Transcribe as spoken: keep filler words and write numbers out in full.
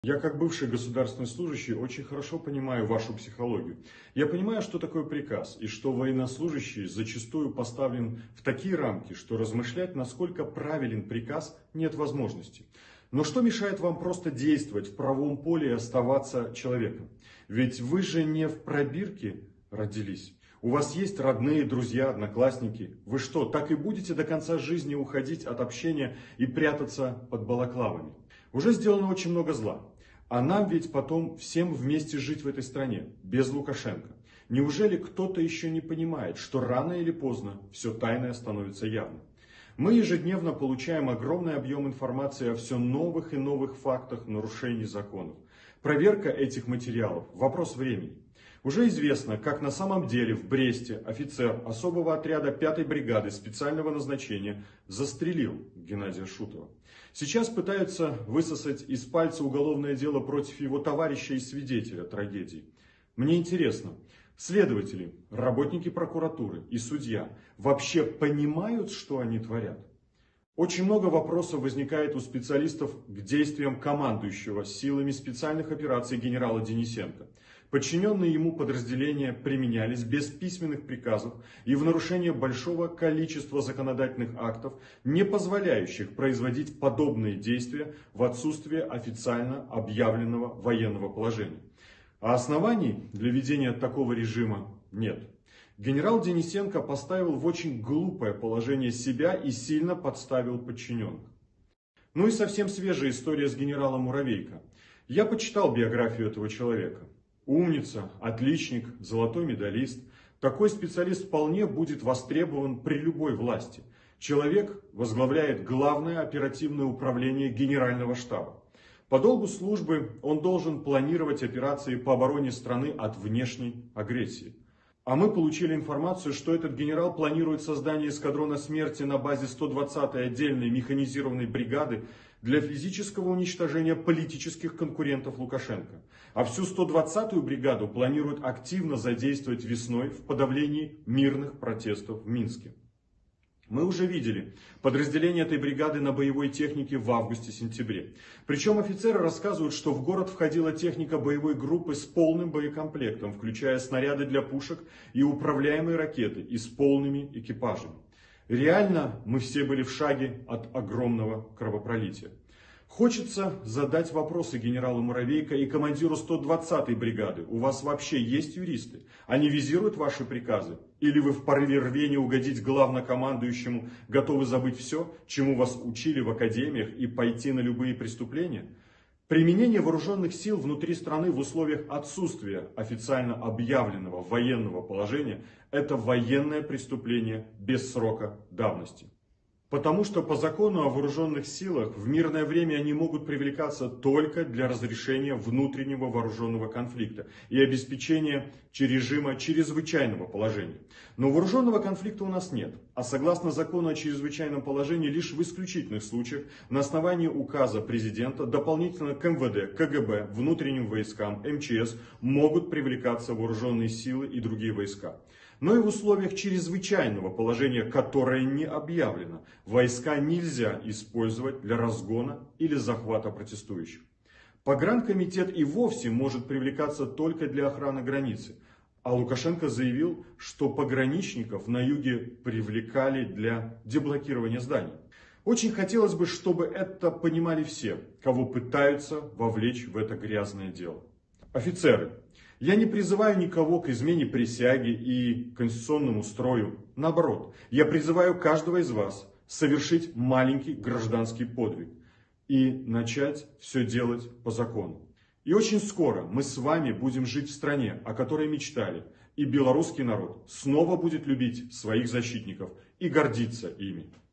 Я, как бывший государственный служащий, очень хорошо понимаю вашу психологию. Я понимаю, что такое приказ, и что военнослужащий зачастую поставлен в такие рамки, что размышлять, насколько правилен приказ, нет возможности. Но что мешает вам просто действовать в правом поле и оставаться человеком? Ведь вы же не в пробирке родились. У вас есть родные, друзья, одноклассники. Вы что, так и будете до конца жизни уходить от общения и прятаться под балаклавами? Уже сделано очень много зла. А нам ведь потом всем вместе жить в этой стране, без Лукашенко. Неужели кто-то еще не понимает, что рано или поздно все тайное становится явным? Мы ежедневно получаем огромный объем информации о все новых и новых фактах нарушений законов. Проверка этих материалов – вопрос времени. Уже известно, как на самом деле в Бресте офицер особого отряда пятой бригады специального назначения застрелил Геннадия Шутова. Сейчас пытаются высосать из пальца уголовное дело против его товарища и свидетеля трагедии. Мне интересно, следователи, работники прокуратуры и судья вообще понимают, что они творят? Очень много вопросов возникает у специалистов к действиям командующего силами специальных операций генерала Денисенко. Подчиненные ему подразделения применялись без письменных приказов и в нарушение большого количества законодательных актов, не позволяющих производить подобные действия в отсутствие официально объявленного военного положения. А оснований для ведения такого режима нет. Генерал Денисенко поставил в очень глупое положение себя и сильно подставил подчиненных. Ну и совсем свежая история с генералом Муравейко. Я почитал биографию этого человека. Умница, отличник, золотой медалист. Такой специалист вполне будет востребован при любой власти. Человек возглавляет главное оперативное управление Генерального штаба. По долгу службы он должен планировать операции по обороне страны от внешней агрессии. А мы получили информацию, что этот генерал планирует создание эскадрона смерти на базе сто двадцатой отдельной механизированной бригады для физического уничтожения политических конкурентов Лукашенко. А всю сто двадцатую бригаду планируют активно задействовать весной в подавлении мирных протестов в Минске. Мы уже видели подразделение этой бригады на боевой технике в августе-сентябре. Причем офицеры рассказывают, что в город входила техника боевой группы с полным боекомплектом, включая снаряды для пушек и управляемые ракеты, и с полными экипажами. Реально мы все были в шаге от огромного кровопролития. Хочется задать вопросы генералу Муравейко и командиру сто двадцатой бригады. У вас вообще есть юристы? Они визируют ваши приказы? Или вы в порыве рвения угодить главнокомандующему готовы забыть все, чему вас учили в академиях, и пойти на любые преступления? Применение вооруженных сил внутри страны в условиях отсутствия официально объявленного военного положения – это военное преступление без срока давности. Потому что по закону о вооруженных силах в мирное время они могут привлекаться только для разрешения внутреннего вооруженного конфликта и обеспечения режима чрезвычайного положения. Но вооруженного конфликта у нас нет. А согласно закону о чрезвычайном положении, лишь в исключительных случаях на основании указа президента дополнительно к эм вэ дэ, ка гэ бэ, внутренним войскам, эм че эс могут привлекаться вооруженные силы и другие войска. Но и в условиях чрезвычайного положения, которое не объявлено, войска нельзя использовать для разгона или захвата протестующих. Погранкомитет и вовсе может привлекаться только для охраны границы. А Лукашенко заявил, что пограничников на юге привлекали для деблокирования зданий. Очень хотелось бы, чтобы это понимали все, кого пытаются вовлечь в это грязное дело. Офицеры, я не призываю никого к измене присяги и конституционному строю. Наоборот, я призываю каждого из вас совершить маленький гражданский подвиг и начать все делать по закону. И очень скоро мы с вами будем жить в стране, о которой мечтали, и белорусский народ снова будет любить своих защитников и гордиться ими.